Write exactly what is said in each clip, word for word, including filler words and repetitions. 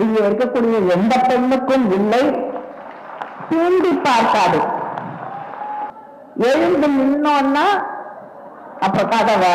இங்க இருக்கக்கூடிய எந்த பெண்ணுக்கும் இல்லை. தூண்டி பார்க்காது. எழுந்து நின்னோன்னா அப்ப கதவை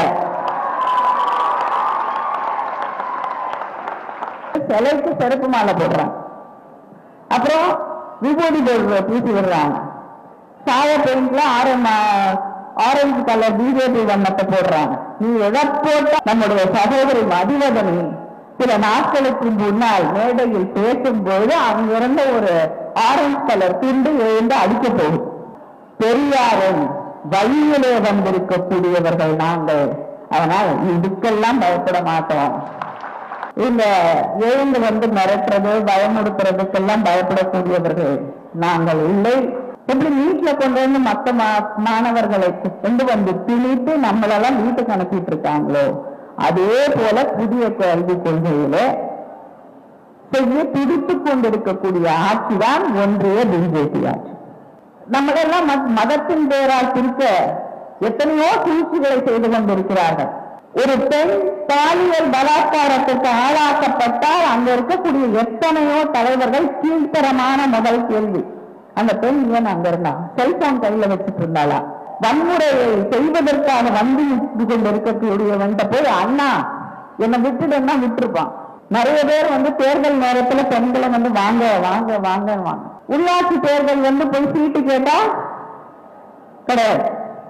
சிலைக்கு செருப்பு மாலை போடுறாங்க. அப்புறம் விபூதி பூசி விடுறாங்க. சாய பெயிண்ட்ல ஆரஞ்சு கலர் பிஜேபி வண்ணத்தை போடுறாங்க. நீ எதை போட்ட நம்முடைய சகோதரி மதிவதனி சில நாட்களுக்கு முன்னால் மேடையில் பேசும்போது அங்கிருந்த ஒரு ஆரஞ்சு கலர் துண்டு எழுந்து அடிக்க போகுது. பெரியாரின் வழியிலே வந்திருக்கக்கூடியவர்கள் நாங்கள். அதனால் இதுக்கெல்லாம் பயப்பட மாட்டோம். இந்த எழுந்து வந்து மிரட்டுறது பயமுடுத்துறதுக்கெல்லாம் பயப்படக்கூடியவர்கள் நாங்கள் இல்லை. எப்படி வீட்டுல கொண்டு வந்து மற்ற மாணவர்களை கொண்டு வந்து திணித்து நம்மளெல்லாம் வீட்டுக்கு அனுப்பிட்டு இருக்காங்களோ அதே போல புதிய கல்வி கொள்கையில செய்ய துடித்துக் கொண்டிருக்கக்கூடிய ஆட்சிதான் ஒன்றிய பிஜேபி ஆட்சி. நம்மளெல்லாம் மதத்தின் பேரால் பிரிக்க எத்தனையோ சூழ்ச்சிகளை செய்து கொண்டிருக்கிறார்கள். ஒரு பெண் பாலியல் பலாத்காரத்திற்கு ஆளாக்கப்பட்டால் அங்க இருக்கக்கூடிய எத்தனையோ தலைவர்கள் கீழ்த்தரமான முதல் கேள்வி, அந்த பெண் ஏன் அங்க இருந்தா? செல்போன் கையில வச்சுட்டு இருந்தாளா? வன்முறையை செய்வதற்காக வந்து கொண்டு இருக்கக்கூடியவன் போய் அண்ணா என்னை விட்டுடுன்னா விட்டுருப்பான். நிறைய பேர் வந்து தேர்தல் நேரத்துல பெண்களை வந்து வாங்க வாங்க வாங்க வாங்க. உள்ளாட்சி தேர்தல் வந்து போய் சீட்டு கேட்டா கிடையாது.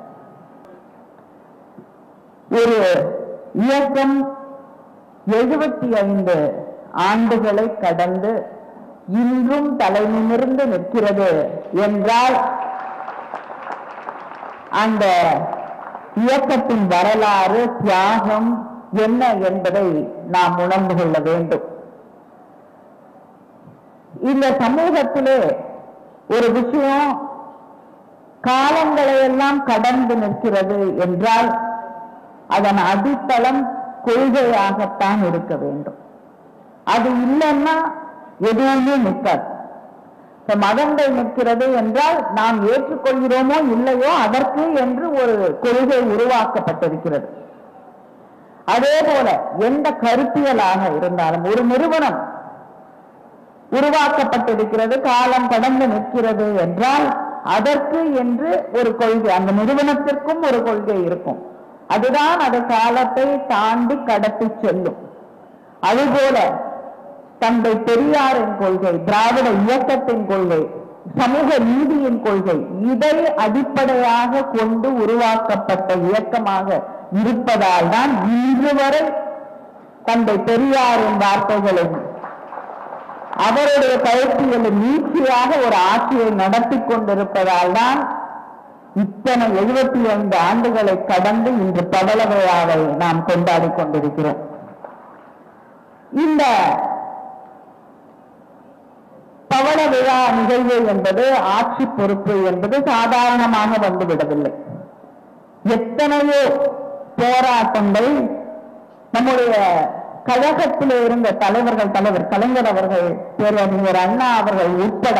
ஒரு இயக்கம் எழுபத்தி ஐந்து ஆண்டுகளை கடந்து இன்றும் தலை நிமிர்ந்து நிற்கிறது என்றால் அந்த இயக்கத்தின் வரலாறு தியாகம் என்ன என்பதை நாம் உணர்ந்து கொள்ள வேண்டும். இந்த சமூகத்திலே ஒரு விஷயம் காலங்களை எல்லாம் கடந்து நிற்கிறது என்றால் அதன் அடித்தளம் கொள்கையாகத்தான் இருக்க வேண்டும். அது இல்லைன்னா எதுவுமே நிற்காது. மதங்கள் நிற்கிறது என்றால் நாம் ஏற்றுக்கொள்கிறோமோ இல்லையோ அதற்கு என்று ஒரு கொள்கை உருவாக்கப்பட்டிருக்கிறது. அதே போல எந்த கருத்தியலாக இருந்தாலும் ஒரு நிறுவனம் உருவாக்கப்பட்டிருக்கிறது, காலம் கடந்து நிற்கிறது என்றால் அதற்கு என்று ஒரு கொள்கை, அந்த நிறுவனத்திற்கும் ஒரு கொள்கை இருக்கும். அதுதான் அது காலத்தை தாண்டி கடத்தி செல்லும். அதுபோல தந்தை பெரியாரின் கொள்கை, திராவிட இயக்கத்தின் கொள்கை, சமூக நீதியின் கொள்கை, இதை அடிப்படையாக கொண்டு உருவாக்கப்பட்ட இயக்கமாக இருப்பதால் தான் இன்று வரை தந்தை பெரியாரின் வார்த்தைகளும் அவருடைய கருத்தியலும் நீட்சியாக ஒரு ஆட்சியை நடத்தி கொண்டிருப்பதால் தான் இத்தனை எழுபத்தி ஐந்து ஆண்டுகளை கடந்து இன்று படல விழாவை நாம் கொண்டாடி கொண்டிருக்கிறோம். இந்த பவள விழா நிகழ்வு என்பது ஆட்சி பொறுப்பு என்பது சாதாரணமாக வந்துவிடவில்லை. எத்தனையோ போராட்டங்கள் நம்முடைய கழகத்தில் இருந்த தலைவர்கள், தலைவர் கலைஞர் அவர்கள், பேரறிஞர் அண்ணா அவர்கள் உட்பட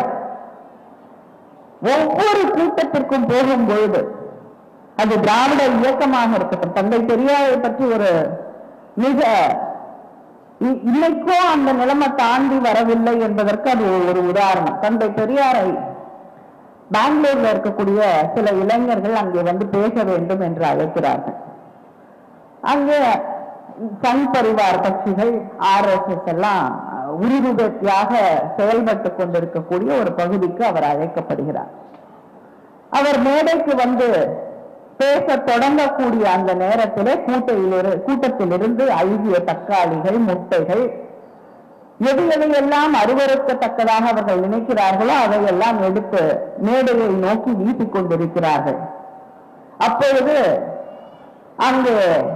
ஒவ்வொரு கூட்டத்திற்கும் போகும் பொழுது அது திராவிட இயக்கமாக இருக்கட்டும், தந்தை பெரியாரை பற்றி ஒரு மிக இன்னைக்கோ அந்த நிலைமை தாண்டி வரவில்லை என்பதற்கு அது ஒரு உதாரணம். தந்தை பெரியாரை பெங்களூர்ல இருக்கக்கூடிய சில இளைஞர்கள் அங்கே வந்து பேச வேண்டும் என்று அழைக்கிறார்கள். அங்கே சங் பரிவார் கட்சிகள், ஆர் எஸ் எஸ் எல்லாம் உறுதியாக செயல்பட்டு கொண்டிருக்கக்கூடிய ஒரு பகுதிக்கு அவர் அழைக்கப்படுகிறார். அவர் மேடைக்கு வந்து பேச தொடங்கக்கூடிய அந்த நேரத்திலே கூட்டையில் கூட்டத்திலிருந்து அழுகிய தக்காளிகள், முட்டைகள், எது எதையெல்லாம் அருவருக்கத்தக்கதாக அவர்கள் நினைக்கிறார்களோ அதையெல்லாம் எடுத்து மேடையை நோக்கி வீசிக் கொண்டிருக்கிறார்கள். அப்பொழுது அங்கு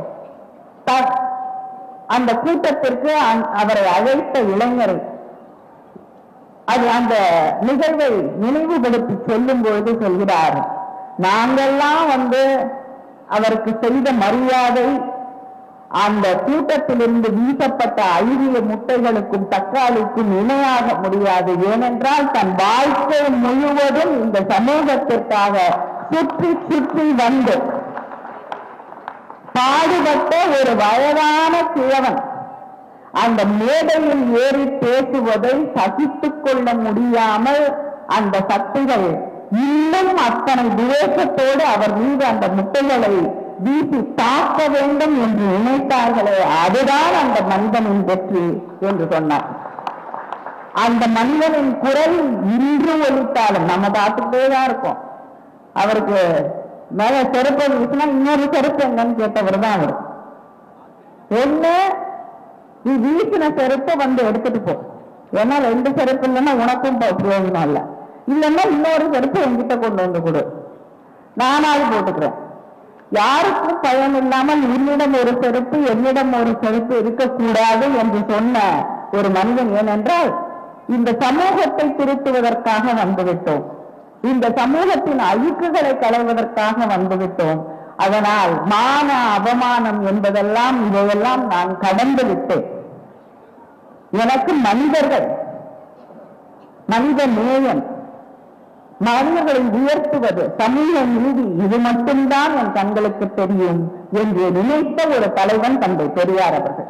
அந்த கூட்டத்திற்கு அவரை அழைத்த இளைஞரை அது அந்த நிகழ்வை நினைவுபடுத்தி சொல்லும் பொழுது சொல்கிறார், நாங்கெல்லாம் வந்து அவருக்கு செய்த மரியாதை அந்த கூட்டத்திலிருந்து வீசப்பட்ட அழுகிய முட்டைகளுக்கும் தக்காளிக்கும் இணையாக முடியாது. ஏனென்றால் தன் வாழ்க்கை முழுவதும் இந்த சமூகத்திற்காக சுற்றி சுற்றி வந்து பாடுபட்ட ஒரு வயதான கிழவன், அந்த மேடையில் ஏறி பேசுவதை சகித்துக் கொள்ள முடியாமல் அந்த சக்திகள் இன்னும் அத்தனை துவேஷத்தோடு அவர் மீது அந்த முட்டைகளை வீசி தாக்க வேண்டும் என்று நினைத்தார்களே, அதுதான் அந்த மனிதனின் வெற்றி என்று சொன்னார். அந்த மனிதனின் குரல் இன்று ஒலித்தாலும் நம்ம பார்த்துட்டே தான் இருக்கோம். அவருக்கு மேல செருப்பு இருந்துச்சுன்னா இன்னொரு செருப்பு என்னன்னு கேட்டவர் தான் அவர். என்ன நீ வீசின செருப்பை வந்து எடுத்துட்டு போ, ஏன்னா ரெண்டு செருப்பு இல்லைன்னா உனக்கும் பிரயோஜனம் இல்லை, இல்லைன்னா இன்னொரு செருப்பு என்கிட்ட கொண்டு வந்து கொடு, நானாவது போட்டுக்கிறேன். யாருக்கும் பயன் இல்லாமல் உன்னிடம் ஒரு செருப்பு என்னிடம் ஒரு செருப்பு இருக்கக்கூடாது என்று சொன்ன ஒரு மனிதன். ஏனென்றால் இந்த சமூகத்தை திருத்துவதற்காக வந்துவிட்டோம், இந்த சமூகத்தின் அழுக்குகளை களைவதற்காக வந்துவிட்டோம். அதனால் மான அவமானம் என்பதெல்லாம் இதையெல்லாம் நான் கடந்து விட்டேன். எனக்கு மனிதர்கள், மனித நேயம், மனிதர்களை உயர்த்துவது, சமூக நீதி, இது மட்டும்தான் என் கண்களுக்கு தெரியும் என்று நினைத்த ஒரு தலைவன் தந்தை பெரியார் அவர்கள்.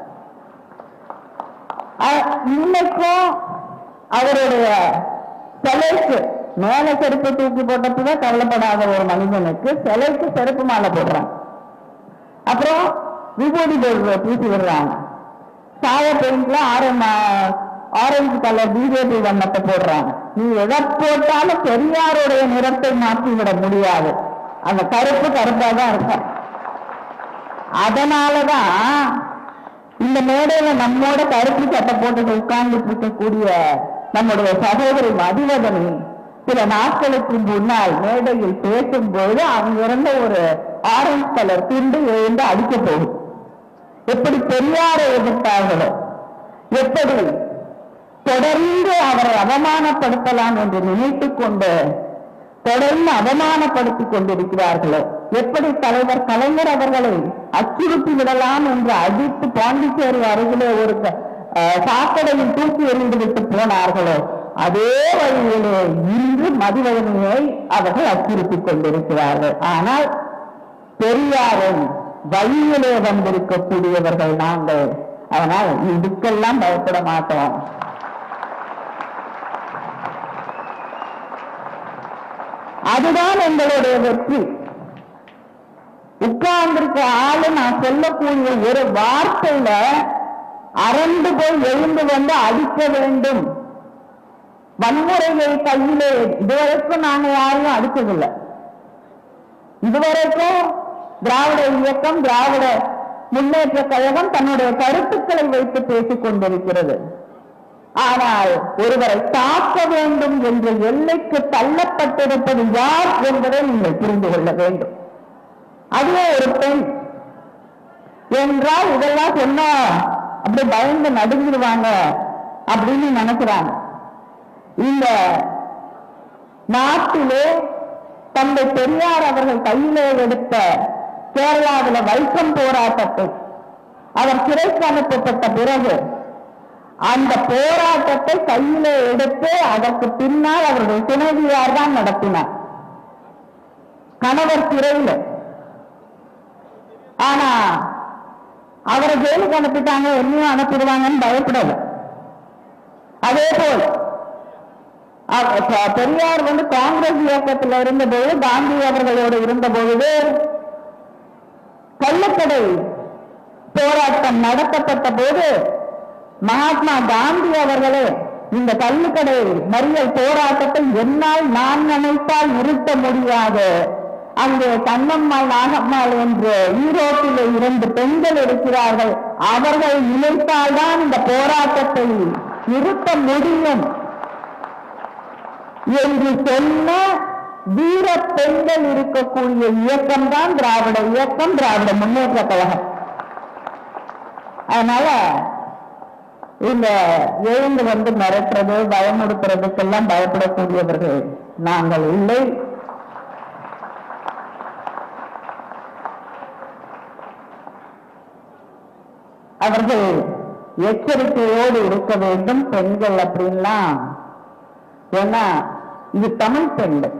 இன்னைக்கும் அவருடைய சிலைக்கு மேல செருப்பு தூக்கி போட்டதுதான் கவலைப்படாத ஒரு மனிதனுக்கு சிலைக்கு செருப்பு மாலை போடுறாங்க, அப்புறம் விபூதி பூசி விடுறாங்க, சாய பெயிண்ட்ல ஆரஞ்சு கலர் பிஜேபி வண்ணத்தை போடுறாங்க. நீ எதை போட்டாலும் பெரியாருடைய நிறத்தை மாற்றிவிட முடியாது, அந்த கருப்பு கருப்பா தான் இருக்கும். அதனாலதான் இந்த மேடையில நம்மோட கருப்பு சட்டை போட்டு உட்கார்ந்துட்டு இருக்கக்கூடிய நம்முடைய சகோதரி மதிவதனி சில நாட்களுக்கு முன்னால் மேடையில் பேசும்போது அங்கிருந்த ஒரு ஆரஞ்சு கலர் துண்டு எழுந்து அடிக்க போகும். எப்படி பெரியாரை எதிர்த்தார்களோ, எப்படி தொடர்ந்து அவரை அவமானப்படுத்தலாம் என்று நினைத்துக் கொண்டு தொடர்ந்து அவமானப்படுத்திக் கொண்டிருக்கிறார்களோ, எப்படி தலைவர் கலைஞர் அவர்களை அச்சுறுத்தி விடலாம் என்று அடித்து பாண்டிச்சேரி அருகிலே ஒரு சாக்கடையில் தூக்கி எறிந்து விட்டு போனார்களோ, அதே வழியிலே இன்று மதிவதனியை அவர்கள் அச்சுறுத்திக் கொண்டிருக்கிறார்கள். ஆனால் பெரியாரும் வழியிலே வந்திருக்கக்கூடியவர்கள் நாங்கள், அதனால் இதுக்கெல்லாம் பயப்பட மாட்டோம். அதுதான் எங்களுடைய வெற்றி. உட்கார்ந்திருக்க ஆளு நான் சொல்லக்கூடிய ஒரு வார்த்தையில அரண்டு போய் எழுந்து வந்து அடிக்க வேண்டும். வன்முறையை கையிலே இதுவரைக்கும் நாங்க யாரையும் அடிச்சதில்லை. இதுவரைக்கும் திராவிட இயக்கம், திராவிட முன்னேற்ற கழகம் தன்னுடைய கருத்துக்களை வைத்து பேசிக் கொண்டிருக்கிறது. ஆனால் ஒருவரை தாக்க வேண்டும் என்ற எல்லைக்கு தள்ளப்பட்டிருப்பது யார் என்பதை நீங்கள் புரிந்து கொள்ள வேண்டும். அதுவே ஒரு பெண் என்றால் இதெல்லாம் சொன்னா அப்படி பயந்து நடுங்கிடுவாங்க அப்படின்னு நினைக்கிறாங்க. இந்த நாட்டிலே தந்தை பெரியார் அவர்கள் கையிலே எடுத்த கேரளாவில் வைக்கம் போராட்டத்தை அவர் சிறைக்கு அனுப்பப்பட்ட பிறகு அந்த போராட்டத்தை கையிலே எடுத்து அதற்கு பின்னால் அவருடைய துணைவியார் தான் நடத்தினார். கணவர் சிறையில், ஆனா அவரை ஜெயிலுக்கு அனுப்பிட்டாங்க, என்னையும் அனுப்பிடுவாங்கன்னு பயப்படல. அதே போல் பெரியார் வந்து காங்கிரஸ் இயக்கத்தில் இருந்தபோது, காந்தி அவர்களோடு இருந்த பொழுது கள்ளக்கடை போராட்டம் நடத்தப்பட்ட போது மகாத்மா காந்தி அவர்களே இந்த கள்ளுக்கடை மறியல் போராட்டத்தை என்னால் நான் நினைத்தால் நிறுத்த முடியாது, அங்கே கண்ணம்மாள் நாகம்மாள் என்று ஈரோட்டில் இரண்டு பெண்கள் இருக்கிறார்கள், அவர்கள் நினைத்தால்தான் இந்த போராட்டத்தை நிறுத்த முடியும் என்று சொன்ன வீர பெண்கள் இருக்கக்கூடிய இயக்கம் தான் திராவிட இயக்கம், திராவிட முன்னேற்ற கழகம். அதனால இந்த எழுந்து வந்து மிரட்டுறது, பயமுறுத்துறதுக்கெல்லாம் பயப்படக்கூடியவர்கள் நாங்கள் இல்லை. அவர்கள் எச்சரிக்கையோடு இருக்க வேண்டும் பெண்கள் அப்படின்லாம். ஏன்னா இது தமிழ் பெண்கள்.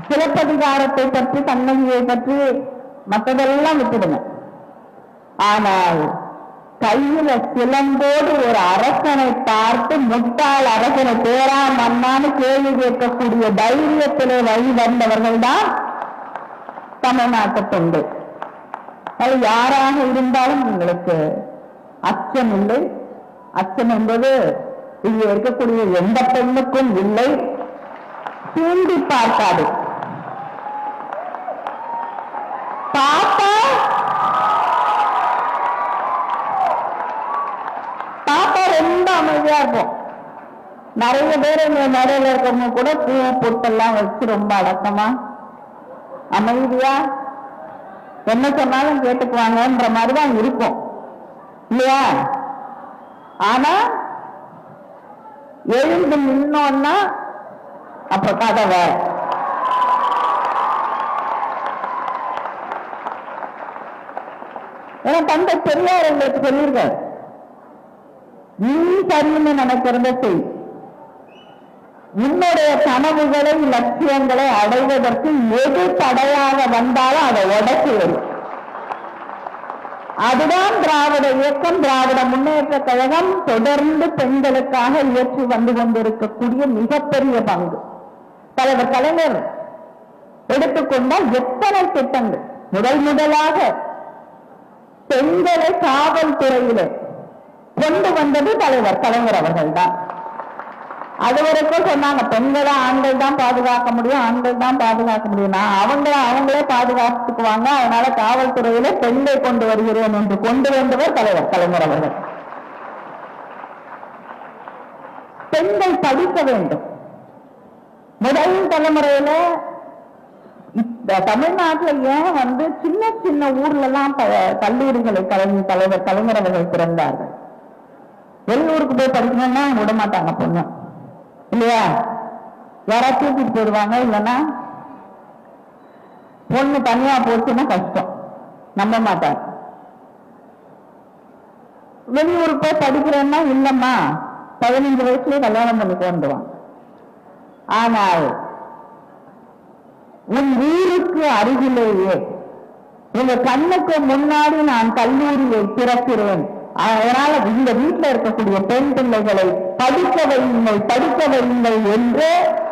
சிலப்பதிகாரத்தை பற்றி கண்ணகியை பற்றி மற்றதெல்லாம் விட்டுடுங்க. ஆனால் கையில சிலம்போடு ஒரு அரசனை பார்த்து முட்டாள் அரசனை பேரா மன்னான்னு கேள்வி கேட்கக்கூடிய தைரியத்திலே வழி வந்தவர்கள் தான் தமிழ்நாட்டு தொண்டு. அது யாராக இருந்தாலும் உங்களுக்கு அச்சம் இல்லை. அச்சம் என்பது இங்கே இருக்கக்கூடிய எந்த பெண்ணுக்கும் இல்லை. தூண்டி பார்க்காது. பாப்பா பாப்பா ரொம்ப அமைதியா இருக்கும். நிறைய பேர் இந்த நடையில இருக்கவங்க கூட பூ பொட்டெல்லாம் வச்சு ரொம்ப அடக்கமா அமைதியா என்ன சொன்னாலும் கேட்டுக்குவாங்கன்ற மாதிரிதான் இருக்கும் இல்லையா? ஆனா எழுந்து நின்னோன்னா அப்ப கதை வேற. ஏன்னா தந்தை பெரியார் எங்களுக்கு சொல்லியிருக்காரு, நீ சரின்னு நினைக்கிறத செய், உன்னுடைய கனவுகளை லட்சியங்களை அடைவதற்கு எது தடையாக வந்தாலும் அதை உடைச்சு வரும். அதுதான் திராவிட இயக்கம், திராவிட முன்னேற்ற கழகம் தொடர்ந்து பெண்களுக்காக இயற்றி வந்து கொண்டிருக்கக்கூடிய மிகப்பெரிய பங்கு. தலைவர் கலைஞர் எடுத்துக்கொண்டால் எத்தனை திட்டங்கள். முதல் முதலாக பெண்களை காவல்துறையிலே கொண்டு வந்தது தலைவர் கலைஞர் அவர்கள் தான். அது வரைக்கும் சொன்னாங்க பெண்களை ஆண்கள் தான் பாதுகாக்க முடியும், ஆண்கள் தான் பாதுகாக்க முடியும். நான் அவங்கள அவங்களே பாதுகாத்துக்குவாங்க, அதனால காவல்துறையில பெண்ணை கொண்டு வருகிறேன் என்று கொண்டு வந்தவர் தலைவர் கலைஞர் அவர்கள். பெண்கள் படிக்க வேண்டும். முதல் தலைமுறையில தமிழ்நாட்டில் ஏன் வந்து சின்ன சின்ன ஊர்ல எல்லாம் கல்லூரிகளை கலைஞர் தலைவர் கலைஞர் அவர்கள் திறந்தார்கள். வெளியூருக்கு போய் படிக்கணும்னா விட மாட்டாங்க பொண்ணு இல்லையா? யாராவது தூக்கிட்டு போயிடுவாங்க. இல்லைன்னா பொண்ணு தனியா போச்சுன்னா கஷ்டம், நம்ப மாட்டாங்க. வெளியூருக்கு போய் படிக்கிறேன்னா இல்லம்மா பதினஞ்சு வயசுலயே கல்யாணம் பண்ணிட்டு வந்துடுவாங்க. ஆனால் உன் ஊருக்கு அருகிலேயே உங்க கண்ணுக்கு முன்னாடி நான் கல்லூரியை திறக்கிறேன், அதனால இந்த வீட்டில் இருக்கக்கூடிய பெண் பிள்ளைகளை படிக்க வையுங்கள் படிக்க வையுங்கள் என்று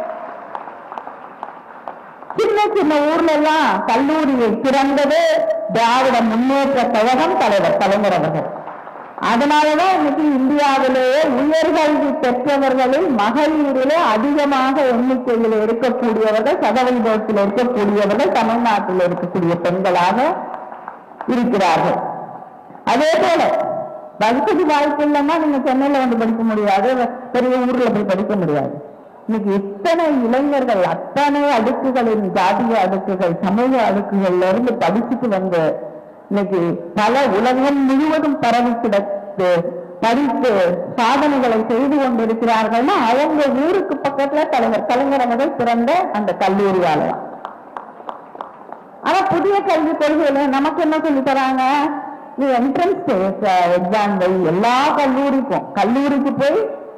சின்ன சின்ன ஊர்ல எல்லாம் கல்லூரியை திறந்தது திராவிட முன்னேற்ற கழகம், தலைவர் கலைஞர் அவர்கள். அதனாலதான் இன்னைக்கு இந்தியாவிலேயே உயர்கல்வி பெற்றவர்களில் மகளிரிலே அதிகமாக எண்ணிக்கையில் இருக்கக்கூடியவர்கள், சதவீதத்தில் இருக்கக்கூடியவர்கள் தமிழ்நாட்டில் இருக்கக்கூடிய பெண்களாக இருக்கிறார்கள். அதே போல வசதி வாய்ப்பு இல்லைன்னா நீங்க சென்னையில வந்து படிக்க முடியாது, பெரிய ஊர்ல போய் படிக்க முடியாது. இன்னைக்கு இத்தனை இளைஞர்கள் அத்தனை அடுக்குகளின் ஜாதிய அடுக்குகள் சமூக அடுக்குகள்ல இருந்து படிச்சுட்டு வந்து இன்னைக்கு பல உலகம் முழுவதும் பரவி கிடத்து படித்து சாதனைகளை செய்து கொண்டிருக்கிறார்கள்னா அவங்க ஊருக்கு பக்கத்துல தலைவர் கலைஞர் அவர்கள் பிறந்த அந்த கல்லூரியாலதான். ஆனா புதிய கல்வி கொள்கையில நமக்கு என்ன சொல்லி தராங்க, நீ என்ட்ரன்ஸ் எக்ஸாம் வை எல்லா கல்லூரிக்கும். கல்லூரிக்கு போய்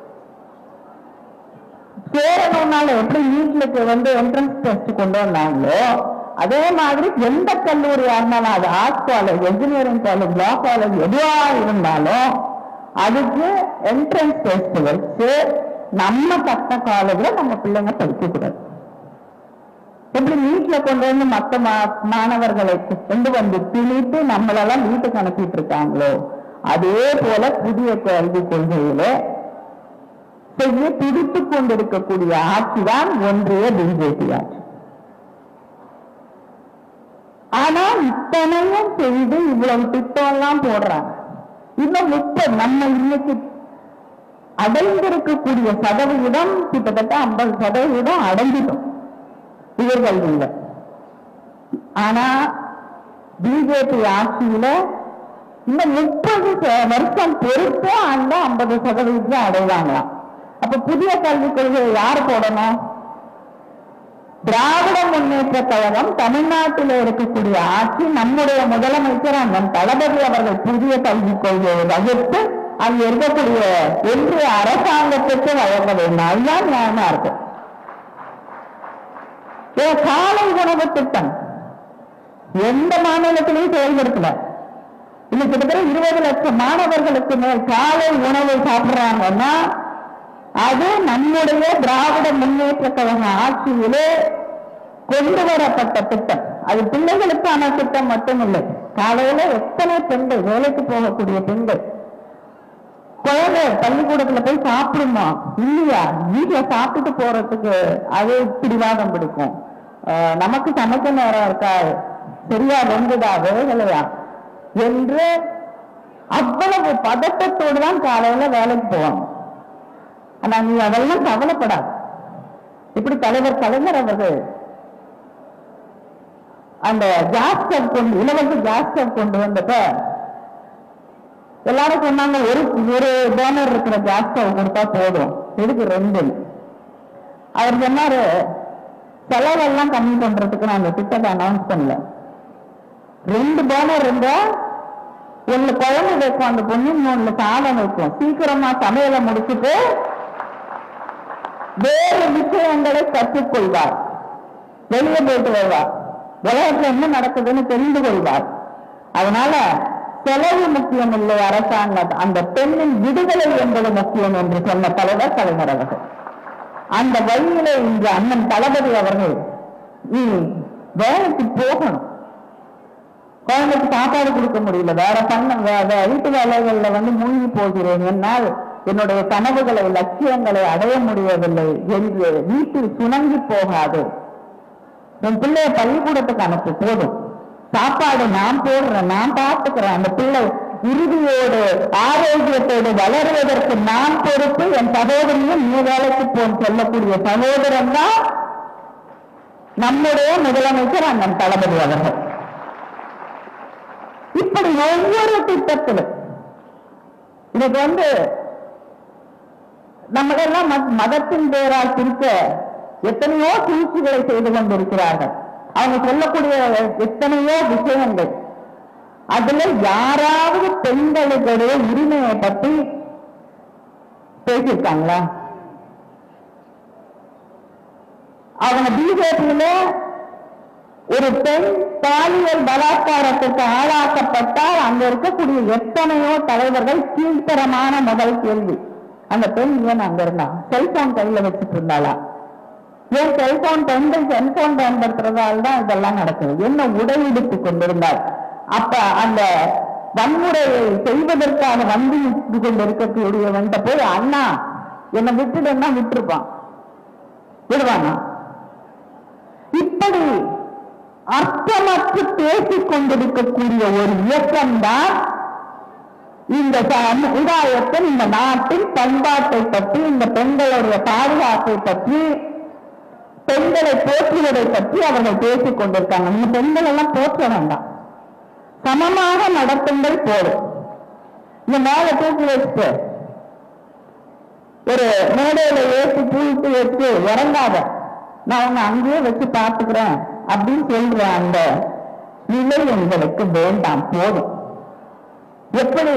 சேரணும்னால எப்படி நீட்லுக்கு வந்து என்ட்ரன்ஸ் டெஸ்ட் கொண்டு வந்தாங்களோ அதே மாதிரி எந்த கல்லூரியா இருந்தாலும், அது arts college, engineering college, law college எதுவா இருந்தாலும் அதுக்கு என்ட்ரன்ஸ் டெஸ்ட் வச்சு நம்ம கட்ட காலேஜ்ல நம்ம பிள்ளைங்க படிக்க கூடாது. எப்படி வீட்டுல கொண்டு வந்து மற்ற மாணவர்களை கொண்டு வந்து திணித்து நம்மளெல்லாம் வீட்டுக்கு அனுப்பிட்டு இருக்காங்களோ அதே போல புதிய கல்வி கொள்கையில செய்ய துடித்துக் கொண்டிருக்கக்கூடிய ஆட்சிதான் ஒன்றிய பிஜேபி ஆட்சி. ஆனா இத்தனையும் செய்து இவ்வளவு திட்டம் எல்லாம் போடுறாங்க. இன்னும் முப்பது நம்ம இன்னைக்கு அடைந்திருக்கக்கூடிய சதவிகிதம் கிட்டத்தட்ட ஐம்பது சதவிகிதம் அடைஞ்சிட்டோம் உயர்கல்வியில. ஆனா பிஜேபி ஆட்சியில இன்னும் முப்பது வருஷம் பொறுத்து அந்த ஐம்பது சதவீதத்தை அடைவாங்களாம். அப்ப புதிய கல்விக் கொள்கையை யார் போடணும்? திராவிட முன்னேற்ற கழகம், தமிழ்நாட்டில் இருக்கக்கூடிய ஆட்சி, நம்முடைய முதலமைச்சர் அண்ணன் தளபதி அவர்கள் புதிய கல்விக் கொள்கையை வகுத்து அங்க இருக்கக்கூடிய ஒன்றிய அரசாங்கத்துக்கு வழங்க வேண்டும். அதுதான் நியாயமா இருக்கு. காலை உணவு திட்டம் எந்த மாநிலத்திலையும் செயல்படுத்தல. இன்னும் கிட்டத்தட்ட இருபது லட்சம் மாணவர்களுக்கு மேல் காலை உணவை சாப்பிடுறாங்கன்னா அது நம்முடைய திராவிட முன்னேற்ற கழக ஆட்சியிலே கொண்டு வரப்பட்ட திட்டம். அது பிள்ளைகளுக்கான திட்டம் மட்டுமில்லை. காலையில எத்தனை பெண்கள், வேலைக்கு போகக்கூடிய பெண்கள், குழந்தை பள்ளிக்கூடத்துல போய் சாப்பிடுமா இல்லையா, வீட்டுல சாப்பிட்டு போறதுக்கு அது பிடிவாதம் பிடிக்கும். நமக்கு சமைக்க நேரம் இருக்கா, சரியா வெந்துதா வேகலையா என்று அவ்வளவு பதட்டத்தோடு தான் காலையில வேலைக்கு போவாங்க. ஆனா நீ அதெல்லாம் கவலைப்படாது. இப்படி தலைவர் கலைஞர் அவர்கள் அந்த கேஸ் ஸ்டவ் கொண்டு, இலவச கேஸ் ஸ்டவ் கொண்டு வந்தப்ப எல்லாரும் சொன்னாங்க, ஒரு ஒரு பேனர் இருக்கிற கேஸ் ஸ்டவ் கொடுத்தா போதும், எதுக்கு ரெண்டு? அவர் சொன்னாரு, செலவெல்லாம் கம்மி பண்றதுக்கு நான் அந்த திட்டத்தை அனௌன்ஸ் பண்ணல. ரெண்டு பேனர் இருந்தா ஒண்ணு குழம்பு வைக்கும் அந்த பொண்ணு, இன்னொன்னு சாதம் வைக்கும். சீக்கிரமா சமையலை முடிச்சுட்டு வேறு விஷயங்களை கற்றுக்கொள்வார், வெளியே போயிட்டு வருவார், உலகத்துல என்ன நடக்குதுன்னு தெரிந்து கொள்வார். அதனால செலவு முக்கியம் இல்லை, அரசாங்கம் அந்த பெண்ணின் விடுதலை என்பது முக்கியம் என்று சொன்ன தலைவர் கலைஞர் அவர்கள். அந்த வழியிலே இன்று அண்ணன் தளபதி அவர்கள் நீ வேலைக்கு போகணும், குழந்தைக்கு சாப்பாடு கொடுக்க முடியல, வேற பண்ண வீட்டு வேலைகள்ல வந்து மூழ்கி போகிறேன், என்னால் என்னுடைய கனவுகளை லட்சியங்களை அடைய முடியவில்லை என்று வீட்டில் சுணங்கி போகாது. என் பிள்ளைய பள்ளிக்கூடத்துக்கு அனுப்பு, போதும், சாப்பாடு நான் போடுறேன், நான் பார்த்துக்கிறேன், அந்த பிள்ளை உறுதியோடு ஆரோக்கியத்தோடு வளருவதற்கு நான் பொறுப்பு, என் சகோதரியும் நீ வேலைக்கு போன்னு சொல்லக்கூடிய சகோதரன் தான் நம்முடைய முதலமைச்சர் அண்ணன் தளபதி அவர்கள். இப்படி ஒவ்வொரு திட்டத்திலும் இதுக்கு வந்து நம்மளெல்லாம் மதத்தின் பேரால் பிரிக்க எத்தனையோ சூழ்ச்சிகளை செய்து கொண்டிருக்கிறார்கள். அவங்க சொல்லக்கூடிய எத்தனையோ விஷயங்கள், அதுல யாராவது பெண்களுடைய உரிமையை பற்றி பேசியிருக்காங்களா? அவங்க பிஜேபியில ஒரு பெண் பாலியல் பலாத்காரத்திற்கு ஆளாக்கப்பட்டால் அங்க இருக்கக்கூடிய எத்தனையோ தலைவர்கள் கீழ்த்தரமான முதல் கேள்வி, அந்த பெண் ஏன் அங்க இருந்தா? செல்போன் கையில வச்சுட்டு இருந்தாளா? ஏன் செல்போன், பெண்கள் செல்போன் பயன்படுத்துறதால தான் இதெல்லாம் நடக்குது. என்ன உடை உடுத்திக் கொண்டிருந்தார்? அப்ப அந்த வன்முறையை செய்வதற்காக வந்து கொண்டிருக்கக்கூடியவன்ட்ட போய் அண்ணா என்னை விட்டுடுன்னா விட்டுருப்பான், விடுவானா? இப்படி அர்த்தமற்று பேசிக் கொண்டிருக்கக்கூடிய ஒரு இயக்கம்தான் இந்த சமுதாயத்தில், இந்த நாட்டின் பண்பாட்டை பற்றி, இந்த பெண்களுடைய பாதுகாப்பை பற்றி, பெண்களை போற்றுவதை பற்றி அவர்கள் பேசிக் கொண்டிருக்காங்க. இந்த பெண்கள் எல்லாம் போற்ற வேண்டாம், சமமாக நடத்துங்கள் போடும். இந்த மேல தூக்கி வச்சு ஒரு மேடையில ஏற்றி தூக்கி வச்சு இறங்காத, நான் உன்னை அங்கேயே வச்சு பார்த்துக்கிறேன் அப்படின்னு சொல்ற அந்த நிலை எங்களுக்கு வேண்டாம், போதும். எப்படி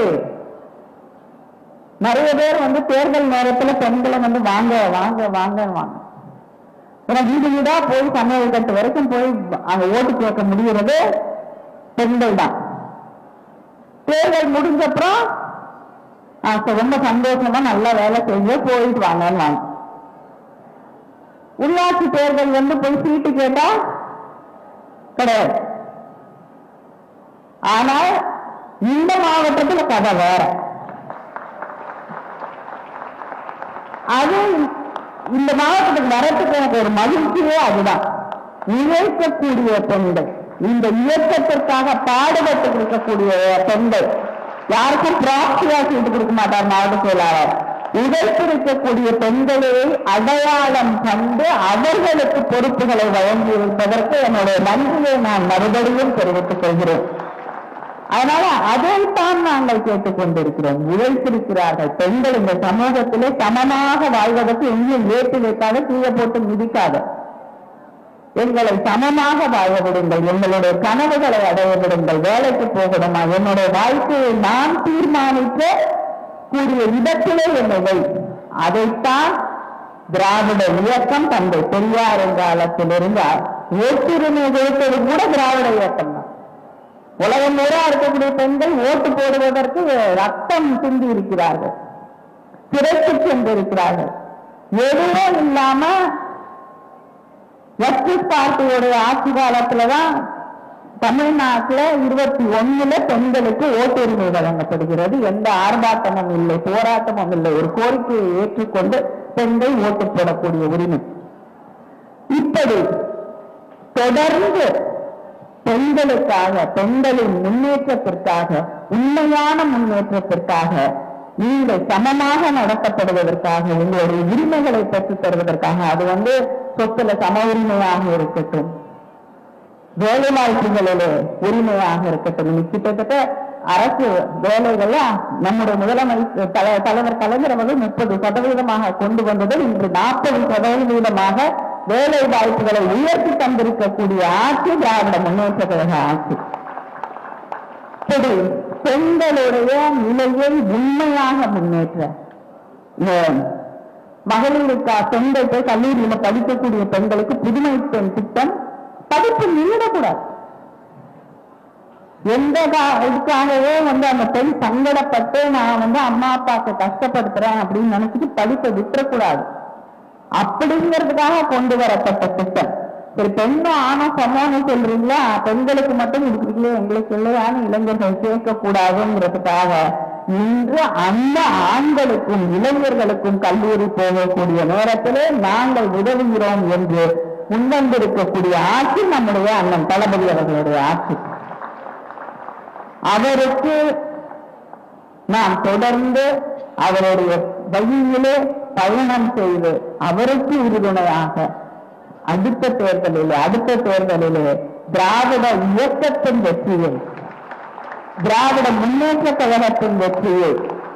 நிறைய பேர் வந்து தேர்தல் நேரத்துல பெண்களை வந்து வாங்க வாங்க வாங்க வாங்க ஏன்னா வீடு வீடா போய் சமையல் கட்டு வரைக்கும் போய் அங்க ஓட்டு கேட்க முடிகிறது பெண்கள் தான். தேர்தல் முடிஞ்சப்புறம் ரொம்ப சந்தோஷமா நல்லா வேலை செய்ய போயிட்டு வாங்கன்னு வாங்க. உள்ளாட்சி தேர்தல் வந்து போய் சீட்டு கேட்டா கிடையாது. ஆனால் இந்த மாவட்டத்தில் கதை வேற. அது இந்த மாவட்டத்துக்கு வரத்துக்கு எனக்கு ஒரு மகிழ்ச்சியே அதுதான். நினைக்கக்கூடிய பெண்கள், இந்த இயக்கத்திற்காக பாடுபட்டு இருக்கக்கூடிய பெண்கள், யாருக்கும் பிராப்தியா சீட்டு கொடுக்க மாட்டார் மாவட்ட செயலாளர். உழைத்திருக்கக்கூடிய பெண்களை அடையாளம் கண்டு அவர்களுக்கு பொறுப்புகளை வழங்கி இருப்பதற்கு என்னுடைய நன்றியை நான் மறுபடியும் தெரிவித்துக் கொள்கிறேன். அதனால அதைத்தான் நாங்கள் கேட்டுக் கொண்டிருக்கிறோம். உழைத்திருக்கிறார்கள் பெண்கள் இந்த சமூகத்திலே சமமாக வாழ்வதற்கு எங்கேயும் ஏற்றி வைக்காத, கீழே போட்டு மிதிக்காத, எங்களை சமமாக வாழ விடுங்கள், எங்களுடைய கனவுகளை அடைய விடுங்கள், வேலைக்கு போகணுமா, என்னுடைய வாழ்க்கையை நான் தீர்மானிக்க கூடிய இடத்திலே என்னை வை. அதைத்தான் திராவிட இயக்கம் தந்தை பெரியார் காலத்திலிருந்து ஓட்டுரிமை கொடுத்தது கூட திராவிட இயக்கம் தான். உலகம் பூரா இருக்கக்கூடிய பெண்கள் ஓட்டு போடுவதற்கு ரத்தம் சிந்தி இருக்கிறார்கள், சிறைக்கு சென்றிருக்கிறார்கள். எதுவும் இல்லாம ஜஸ்டிஸ் பார்ட்டியோடைய ஆட்சி காலத்துலதான் தமிழ்நாட்டுல இருபத்தி ஒண்ணுல பெண்களுக்கு ஓட்டுரிமை வழங்கப்படுகிறது. எந்த ஆர்ப்பாட்டமும் இல்லை, போராட்டமும் இல்லை. ஒரு கோரிக்கையை ஏற்றுக்கொண்டு பெண்கள் ஓட்டு போடக்கூடிய உரிமை. இப்படி தொடர்ந்து பெண்களுக்காக, பெண்களின் முன்னேற்றத்திற்காக, உண்மையான முன்னேற்றத்திற்காக, நீங்கள் சமமாக நடத்தப்படுவதற்காக, உங்களுடைய உரிமைகளை பெற்றுத் தருவதற்காக, அது வந்து சொத்துல சம உரிமையாக இருக்கட்டும், வேலை வாய்ப்புகளிலே உரிமையாக இருக்கட்டும். கிட்டத்தட்ட அரசு வேலைகள் நம்முடைய முதலமைச்சர் தலைவர் கலைஞர் அவர்கள் முப்பது சதவீதமாக கொண்டு வந்தது இன்று நாற்பது சதவீதமாக வேலை வாய்ப்புகளை உயர்த்தி தந்திருக்கக்கூடிய ஆட்சி திராவிட முன்னேற்ற கழக ஆட்சி. இப்படி பெண்களுடைய நிலையை உண்மையாக முன்னேற்ற மகளிருக்கா பெண்கள் போய் கல்லூரியில படிக்கக்கூடிய பெண்களுக்கு புதுமை பெண் திட்டம் படிப்பு நின்றுடக்கூடாது. எந்த இதுக்காகவே வந்து அந்த பெண் சங்கடப்பட்டு நான் வந்து அம்மா அப்பாவுக்கு கஷ்டப்படுத்துறேன் அப்படின்னு நினைச்சிட்டு படிப்பை விட்டுறக்கூடாது அப்படிங்கிறதுக்காக கொண்டு வரப்பட்ட திட்டம். சரி, பெண்ணும் ஆணும் சமம்னு சொல்றீங்களா, பெண்களுக்கு மட்டும் இருக்கிறீங்களே எங்களுக்கு இல்லையான்னு இளைஞர்கள் கேட்கக்கூடாதுங்கிறதுக்காக இன்று அந்த ஆண்களுக்கும் இளைஞர்களுக்கும் கல்லூரி போகக்கூடிய நேரத்திலே நாங்கள் உதவுகிறோம் என்று முன்வந்திருக்கக்கூடிய ஆட்சி நம்முடைய அண்ணன் தளபதி அவர்களுடைய ஆட்சி. அவருக்கு நாம் தொடர்ந்து அவருடைய வழியிலே பயணம் செய்து அவருக்கு உறுதுணையாக அடுத்த தேர்தலிலே அடுத்த தேர்தலிலே திராவிட இயக்கத்தின் வெற்றியை, திராவிட முன்னேற்ற கழகத்தின் வெற்றியை,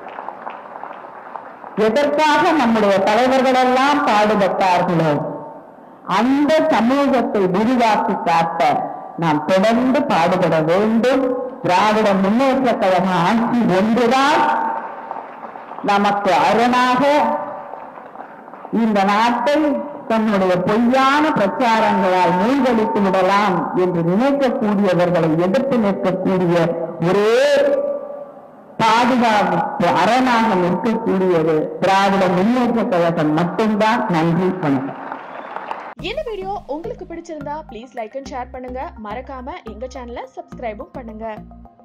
எதற்காக நம்முடைய தலைவர்கள் எல்லாம் பாடுபட்டார்களோ அந்த சமூகத்தை விரிவாக்கி காட்ட நாம் தொடர்ந்து பாடுபட வேண்டும். திராவிட முன்னேற்ற கழக ஆட்சி ஒன்றுதான் நமக்கு அரணாக இந்த நாட்டை தன்னுடைய பொய்யான பிரச்சாரங்களால் மூழ்கடித்து விடலாம் என்று நினைக்கக்கூடியவர்களை எதிர்த்து நிற்கக்கூடிய ஒரே பாதுகாப்பு அரணாக நிற்கக்கூடியது திராவிட முன்னேற்ற கழகம் மட்டும்தான். நன்றி, வணக்கம். இந்த வீடியோ உங்களுக்கு பிடிச்சிருந்தா ப்ளீஸ் லைக் அண்ட் ஷேர் பண்ணுங்க. மறக்காம எங்க சேனலை சப்ஸ்கிரைபும் பண்ணுங்க.